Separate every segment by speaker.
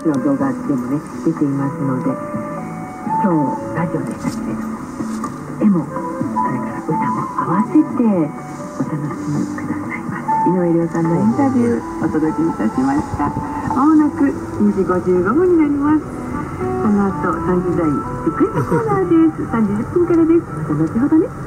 Speaker 1: ちろん動画でもね出ていますので、今日ラジオでしたけれども、絵もそれから歌も合わせてお楽しみくださいませ。井上涼さんのインタビューお届けいたしました。まもなく2時55分になります。この後3時台リクエストコーナーです。3時10分からです。また後ほどね。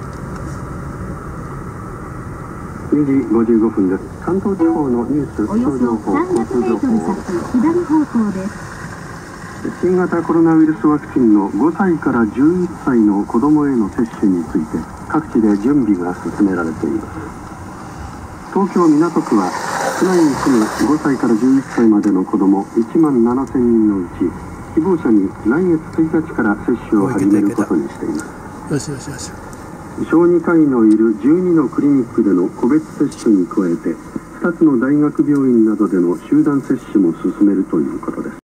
Speaker 2: 2時55分です。関東地方のニュース、
Speaker 3: およそ300メートル先左方向です。
Speaker 2: 新型コロナウイルスワクチンの5歳から11歳の子どもへの接種について各地で準備が進められています。東京港区は区内に住む5歳から11歳までの子ども1万7000人のうち、希望者に来月1日から接種を始めることにしています。
Speaker 4: よしよしよし。
Speaker 2: 小児科医のいる12のクリニックでの個別接種に加えて、2つの大学病院などでの集団接種も進めるということです。